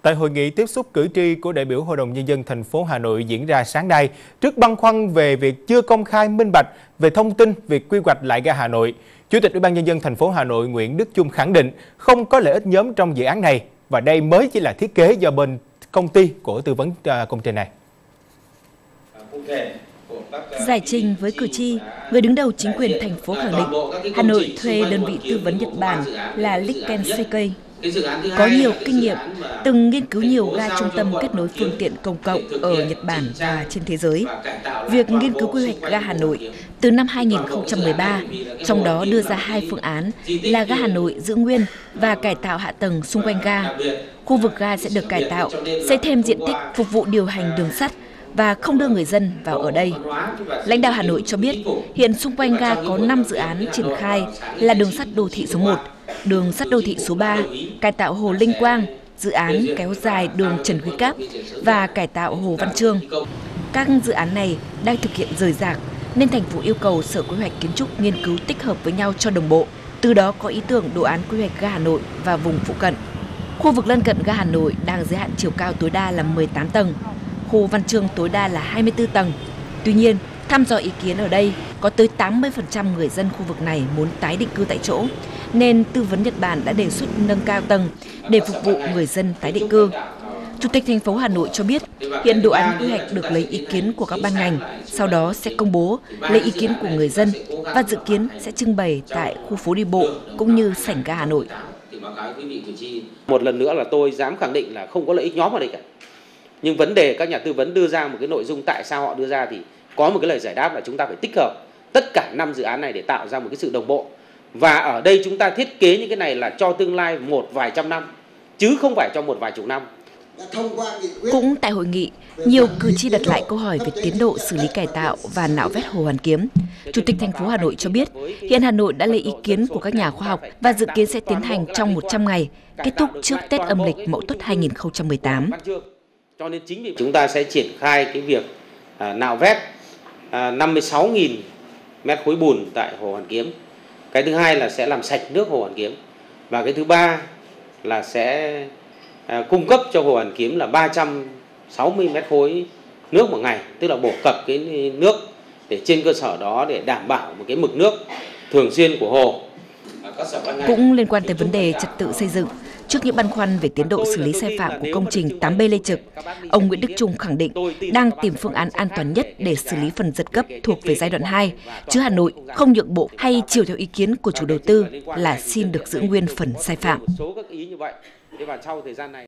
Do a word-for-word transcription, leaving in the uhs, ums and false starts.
Tại hội nghị tiếp xúc cử tri của đại biểu Hội đồng Nhân dân thành phố Hà Nội diễn ra sáng nay, trước băn khoăn về việc chưa công khai minh bạch về thông tin việc quy hoạch lại ga Hà Nội, Chủ tịch Ủy ban Nhân dân thành phố Hà Nội Nguyễn Đức Chung khẳng định không có lợi ích nhóm trong dự án này và đây mới chỉ là thiết kế do bên công ty của tư vấn công trình này. Giải trình với cử tri, người đứng đầu chính quyền thành phố khẳng định Hà Nội thuê đơn vị tư vấn Nhật Bản là Riken Seikei. Có nhiều kinh nghiệm, từng nghiên cứu nhiều ga trung tâm kết nối phương tiện công cộng ở Nhật Bản và trên thế giới. Việc nghiên cứu quy hoạch ga Hà Nội từ năm hai nghìn không trăm mười ba, trong đó đưa ra hai phương án là ga Hà Nội giữ nguyên và cải tạo hạ tầng xung quanh ga. Khu vực ga sẽ được cải tạo, xây thêm diện tích phục vụ điều hành đường sắt và không đưa người dân vào ở đây. Lãnh đạo Hà Nội cho biết, hiện xung quanh ga có năm dự án triển khai là đường sắt đô thị số một, đường sắt đô thị số ba, cải tạo Hồ Linh Quang, dự án kéo dài đường Trần Quý Cáp và cải tạo Hồ Văn Chương. Các dự án này đang thực hiện rời rạc, nên thành phố yêu cầu Sở Quy hoạch Kiến trúc nghiên cứu tích hợp với nhau cho đồng bộ, từ đó có ý tưởng đồ án quy hoạch ga Hà Nội và vùng phụ cận. Khu vực lân cận ga Hà Nội đang giới hạn chiều cao tối đa là mười tám tầng, Hồ Văn Chương tối đa là hai mươi tư tầng. Tuy nhiên, thăm dò ý kiến ở đây, có tới tám mươi phần trăm người dân khu vực này muốn tái định cư tại chỗ, nên tư vấn Nhật Bản đã đề xuất nâng cao tầng để phục vụ người dân tái định cư. Chủ tịch thành phố Hà Nội cho biết, hiện đồ án quy hoạch được lấy ý kiến của các ban ngành, sau đó sẽ công bố lấy ý kiến của người dân và dự kiến sẽ trưng bày tại khu phố đi bộ cũng như sảnh ga Hà Nội. Một lần nữa là tôi dám khẳng định là không có lợi ích nhóm ở đây cả. Nhưng vấn đề các nhà tư vấn đưa ra một cái nội dung tại sao họ đưa ra thì có một cái lời giải đáp là chúng ta phải tích hợp tất cả năm dự án này để tạo ra một cái sự đồng bộ. Và ở đây chúng ta thiết kế những cái này là cho tương lai một vài trăm năm, chứ không phải cho một vài chục năm. Cũng tại hội nghị, nhiều cử tri đặt lại câu hỏi về tiến độ xử lý cải tạo và nạo vét Hồ Hoàn Kiếm. Chủ tịch thành phố Hà Nội cho biết, hiện Hà Nội đã lấy ý kiến của các nhà khoa học và dự kiến sẽ tiến hành trong một trăm ngày, kết thúc trước Tết âm lịch Mậu Tuất hai nghìn không trăm mười tám. Cho nên chính vì chúng ta sẽ triển khai cái việc à, nạo vét à, năm mươi sáu nghìn mét khối bùn tại Hồ Hoàn Kiếm. Cái thứ hai là sẽ làm sạch nước Hồ Hoàn Kiếm. Và cái thứ ba là sẽ à, cung cấp cho Hồ Hoàn Kiếm là ba trăm sáu mươi mét khối nước một ngày, tức là bổ cập cái nước để trên cơ sở đó để đảm bảo một cái mực nước thường xuyên của hồ. Cũng liên quan tới vấn đề trật tự xây dựng, trước những băn khoăn về tiến độ xử lý sai phạm của công trình tám B Lê Trực, ông Nguyễn Đức Chung khẳng định đang tìm phương án an toàn nhất để xử lý phần giật cấp thuộc về giai đoạn hai, chứ Hà Nội không nhượng bộ hay chiều theo ý kiến của chủ đầu tư là xin được giữ nguyên phần sai phạm.